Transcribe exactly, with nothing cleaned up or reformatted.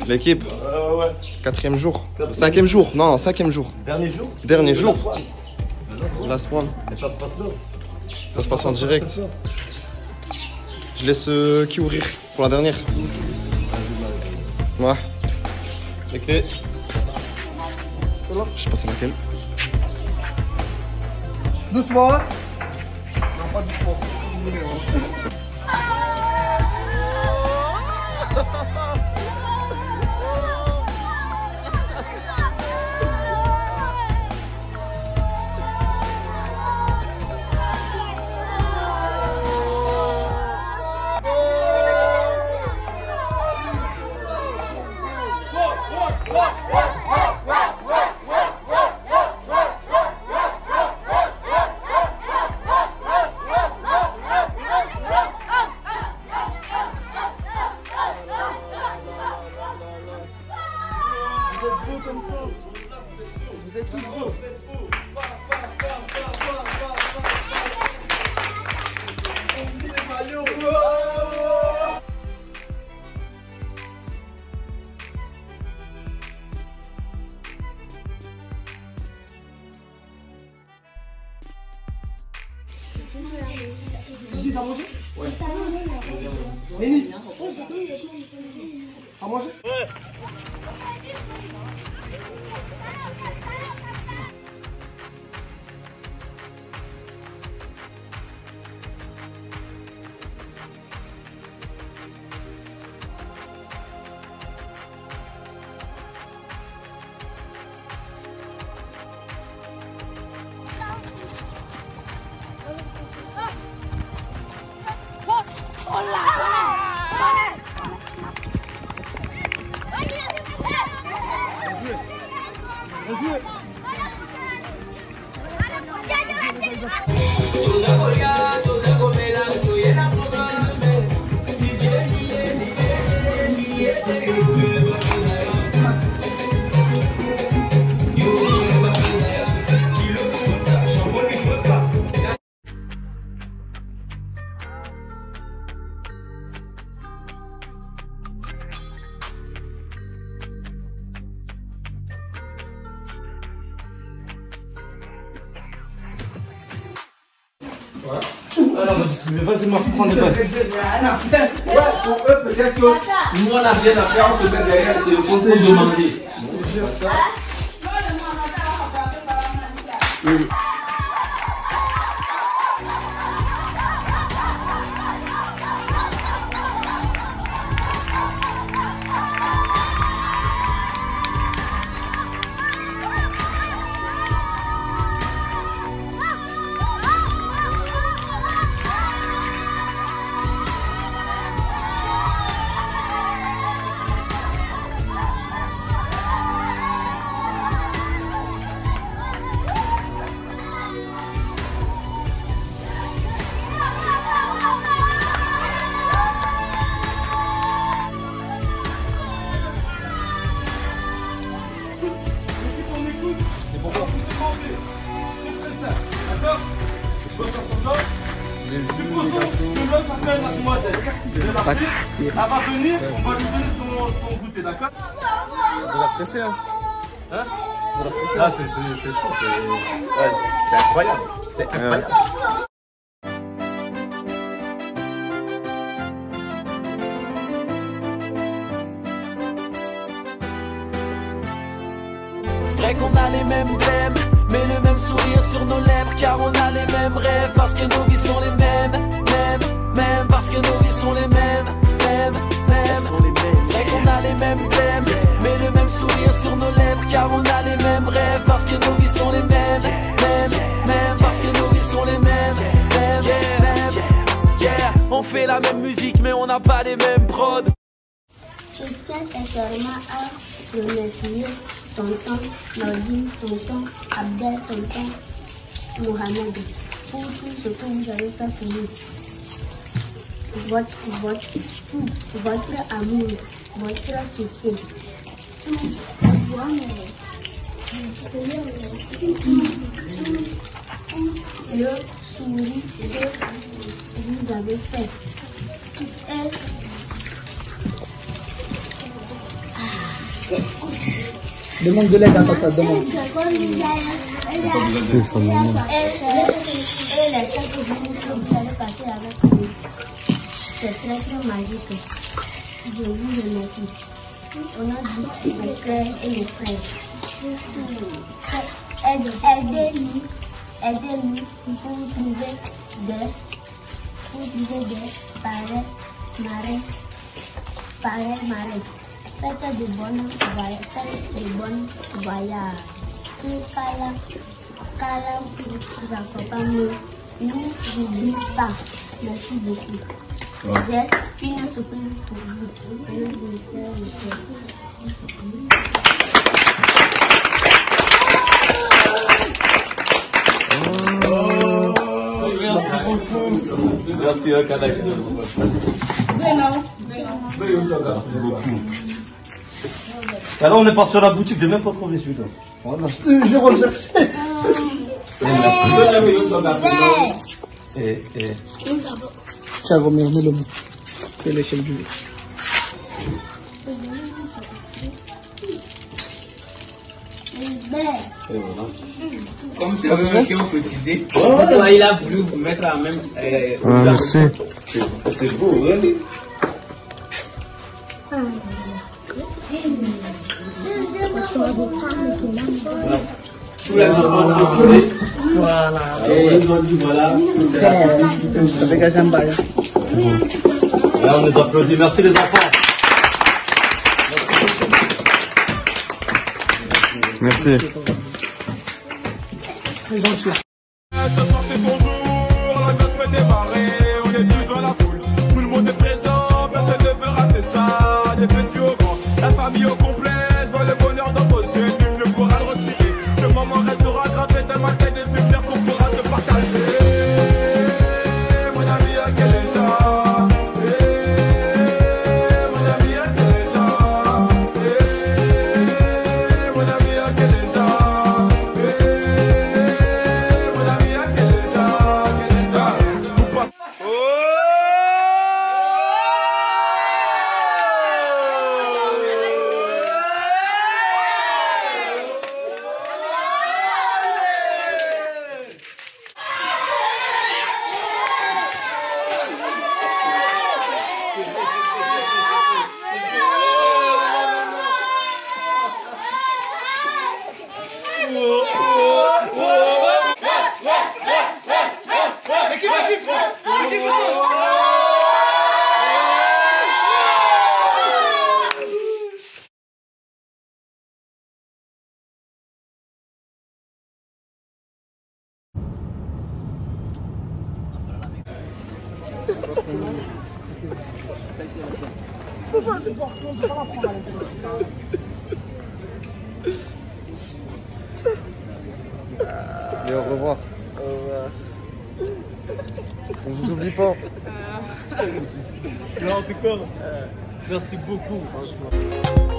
L'équipe. Euh, ouais. Quatrième jour. Quatrième. Cinquième jour. Non, non, cinquième jour. Dernier jour. Dernier jour. Last one. Last one. Et ça se passe là. Ça se passe en direct. Je laisse euh, qui ouvrir pour la dernière. Ouais. Les clés. Je sais pas c'est laquelle. Doucement. Non, pas doucement. Vous êtes beaux comme ça. Vous êtes tous beaux. Gigi, t'as mangé? Ouais. Méni, t'as mangé? Ouais. Alors, vas-y, moi, prends les balles. Ouais, pour eux, peut-être que nous, on n'a rien à faire, on se met derrière le téléphone pour demander. C'est ça. Supposons que l'autre appelle mademoiselle. Elle va venir, on va lui donner son, son goûter, d'accord? Ça va presser, hein? Hein? Ça va presser. Ah, c'est fou, c'est incroyable. C'est incroyable. Vrai qu'on a les mêmes blèmes, mais le même sourire sur nos lèvres, car on a les mêmes rêves, parce que nos vies sont les mêmes, mêmes, mêmes, parce que nos vies sont les mêmes, mêmes, mêmes. Vrai qu'on a les mêmes blèmes, mais le même sourire sur nos lèvres, car on a les mêmes rêves, parce que nos vies sont les mêmes, mêmes, mêmes, parce que nos vies sont les mêmes, mêmes, mêmes. Yeah, on fait la même musique, mais on n'a pas les mêmes prods. Je tiens sincèrement à remercier tonton Nordine, tonton Abdel, tonton Mohamed pour tout ce que vous avez fait pour nous. Votre, votre, tout, votre amour, votre soutien. Tout, le sourire que vous avez fait. Est Demande de l'aide à tata, demande. Et les cinq jours que vous allez passer avec nous, c'est très très magique. Je vous remercie. On a dit mes soeurs et mes frères. Aidez-nous, aidez-nous pour trouver des, pour trouver des parrains, marins, parrains, marins. Faites de bonnes voyages, faites de bonnes voyages. Que Kala, Kala vous accompagne. Ne vous oublie pas. Merci beaucoup. J'ai une surprise pour vous. Mes soeurs, mes frères. Merci beaucoup. Merci, Kadak. Merci beaucoup. Alors on est parti à la boutique, j'ai même pas trouvé celui-là. Voilà. Je recherche. Et, et... Tiens, remets-le le bout. C'est l'échelle du bout. Et voilà. Comme c'est eux qui ont cotisé, oh, il a voulu vous mettre à même. Euh, ah, merci. C'est beau, hein? Voilà. Et ils ont dit voilà. Ça dégage un bail. Là, on les applaudit. Merci les enfants. Merci. Ce soir c'est ton jour, la noce fait démarrer, on est tous dans la foule, tout le monde est présent, personne ne veut rater ça, des petits au grand, la famille au complet, je vois le bonheur dans vos yeux, nul ne pourra le retirer, ce moment restera gravé dans ma tête, des souvenirs qu'on pourra se partager. Mon ami à quel état, mon ami à quel état, mon ami à quel état. Et au revoir. Au revoir. On vous oublie pas. Non, en tout cas, merci beaucoup, franchement.